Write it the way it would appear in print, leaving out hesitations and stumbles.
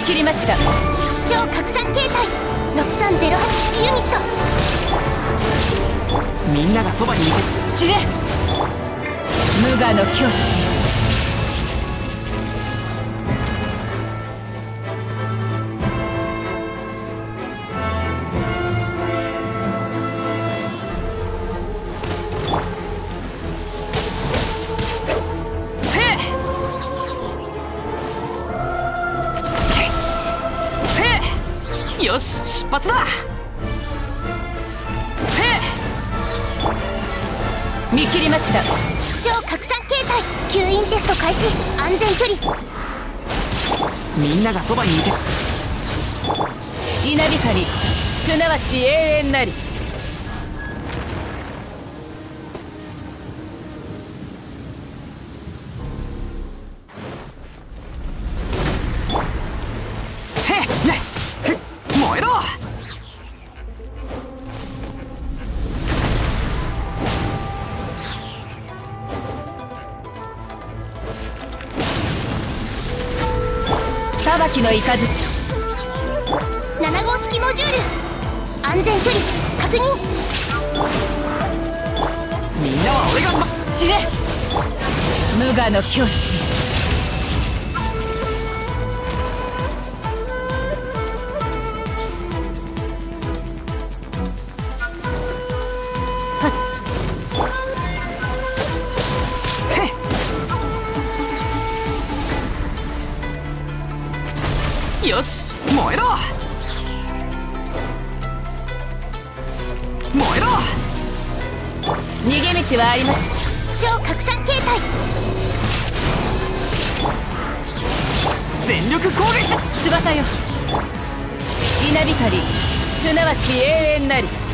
切りました。 超拡散形態6308式ユニット。 みんながそばにいて散れ無我の境地。 よし出発だ。 見切りました。 超拡散形態吸引テスト開始。安全距離。 みんながそばにいて稲光すなわち永遠なり。 燃えろ。 裁きの雷。 7号式モジュール。安全距離確認。 みんなは俺が散れ無我の境地。 よし燃えろ。燃えろ。 逃げ道はあります。 超拡散形態。 全力攻撃だ。 翼よ稲光すなわち永遠なり。